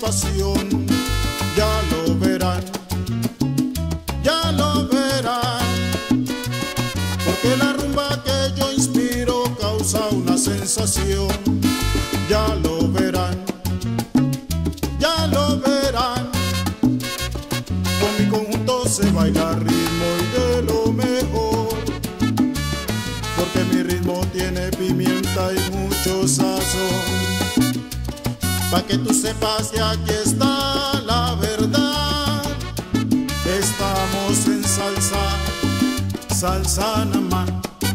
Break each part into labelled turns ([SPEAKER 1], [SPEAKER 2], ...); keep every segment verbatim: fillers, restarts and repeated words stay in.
[SPEAKER 1] pasión. Ya lo verán, ya lo verán, porque la rumba que yo inspiro causa una sensación. Ya lo verán, ya lo verán, con mi conjunto se baila ritmo y de lo mejor, porque mi ritmo tiene pimienta y mucho sazón. Pa' que tú sepas que aquí está la verdad, estamos en salsa, salsa nada más.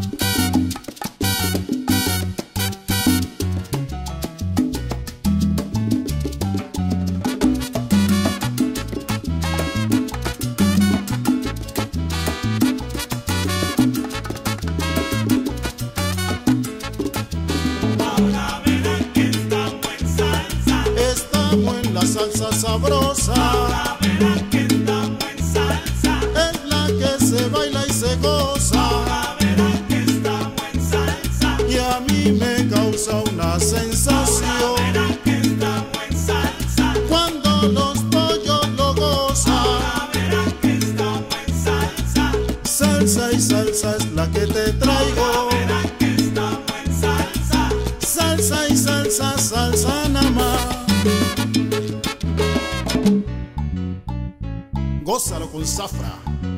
[SPEAKER 1] Salsa sabrosa,
[SPEAKER 2] ahora verán que estamos en salsa.
[SPEAKER 1] Es la que se baila y se goza.
[SPEAKER 2] Ahora verán que estamos en salsa.
[SPEAKER 1] Y a mí me causa una sensación.
[SPEAKER 2] Ahora verán que estamos en salsa.
[SPEAKER 1] Cuando los pollos lo gozan.
[SPEAKER 2] Ahora verán que estamos en salsa.
[SPEAKER 1] Salsa y salsa es la que te traigo.
[SPEAKER 2] Ahora verán que estamos en salsa.
[SPEAKER 1] Salsa y salsa, salsa nada más. Gózalo con Zafra.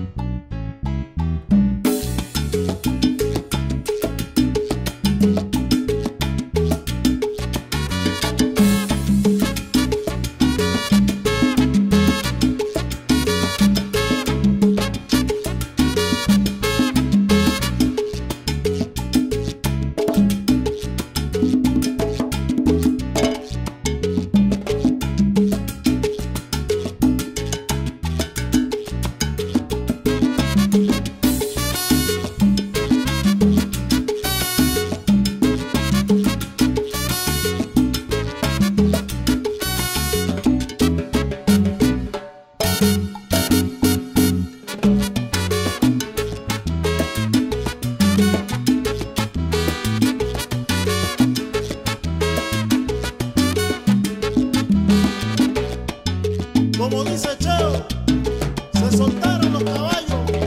[SPEAKER 1] Como dice Cheo, se soltaron los caballos.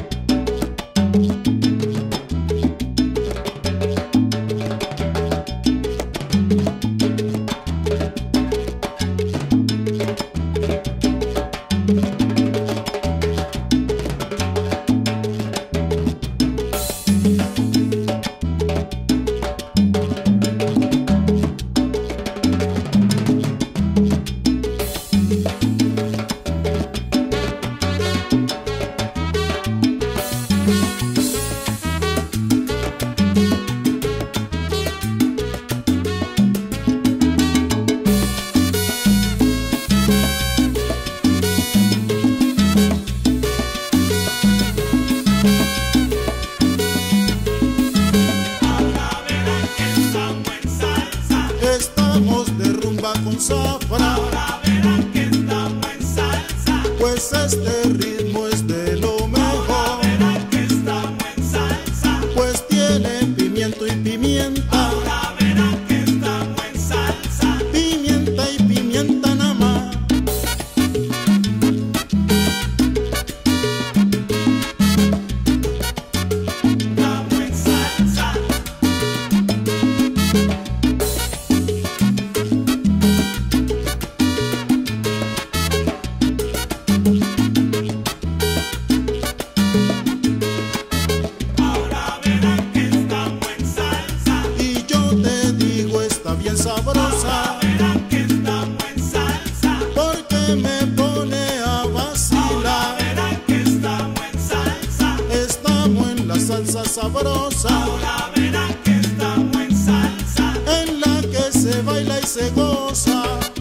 [SPEAKER 1] Estamos de rumba con Zafra.
[SPEAKER 2] Ahora verán que estamos en salsa.
[SPEAKER 1] Pues este ritmo es de lo mejor.
[SPEAKER 2] Ahora verán que estamos en salsa.
[SPEAKER 1] Pues tiene pimiento y pimienta.
[SPEAKER 2] Ahora verán que estamos en salsa.
[SPEAKER 1] Pimienta y pimienta nada más.
[SPEAKER 2] Estamos en salsa. Ahora verán que estamos en salsa.
[SPEAKER 1] Y yo te digo, está bien sabrosa,
[SPEAKER 2] Ahora verán que estamos en salsa.
[SPEAKER 1] porque me pone a
[SPEAKER 2] Ahora
[SPEAKER 1] vacilar.
[SPEAKER 2] verán que estamos en salsa.
[SPEAKER 1] Estamos en la salsa sabrosa,
[SPEAKER 2] Ahora verán que estamos en salsa.
[SPEAKER 1] en la que se baila y se goza.